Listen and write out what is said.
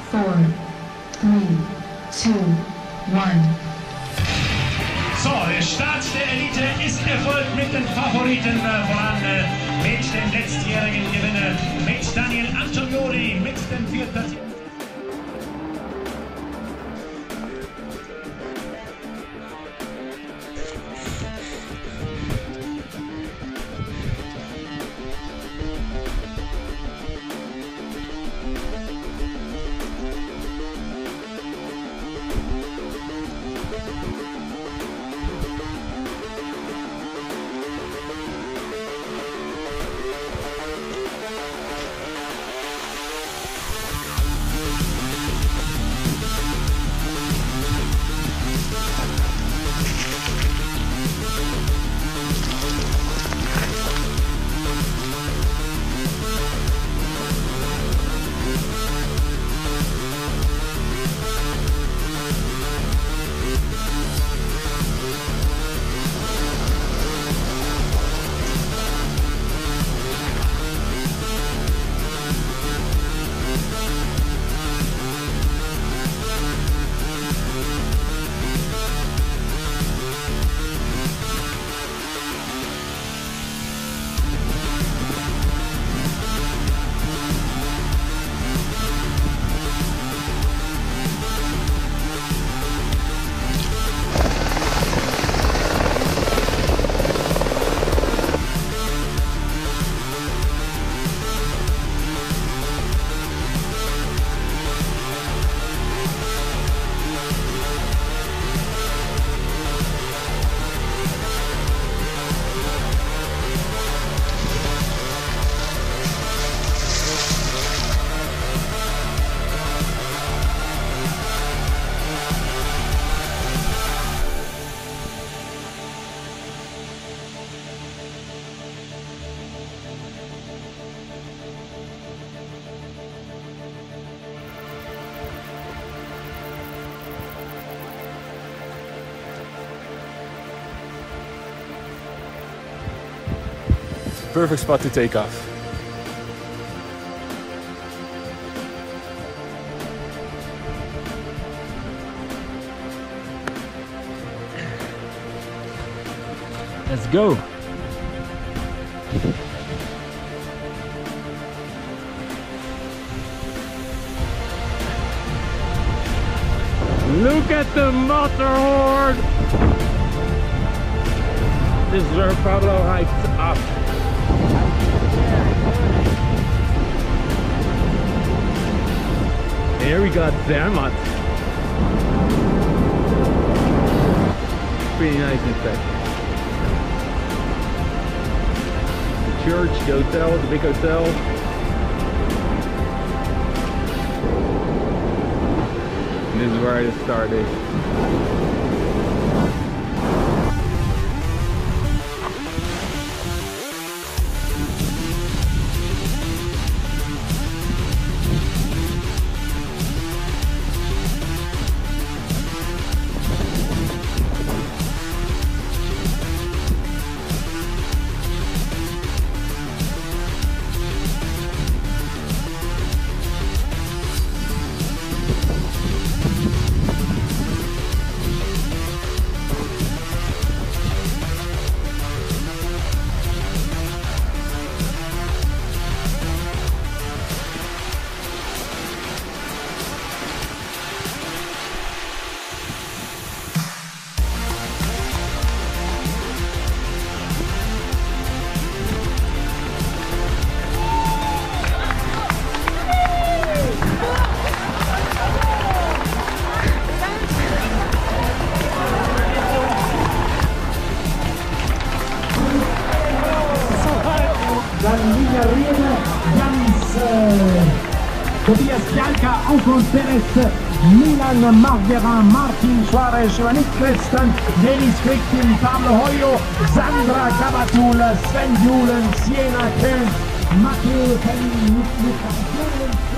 4, 3, 2, 1. So, der Start der Elite ist erfolgt mit den Favoriten voran, mit dem letztjährigen Gewinner, mit Daniel Antonioli, mit dem Viertplatzierten. Perfect spot to take off. Let's go. Look at the motor horn. This is where Pablo hikes up. Here we got Zermatt. Pretty nice in fact. The church, the hotel, the big hotel. And this is where I started. Linie Riede, Jans, Tobias Fialka, Anton Perez, Milan Marguerin, Martin Suarez, Yannick Creston, Denis Krichtin, Pablo Hoyo, Sandra Cavatul, Sven Julen, Siena Köln, Matteo Pelli, Lukas Julen.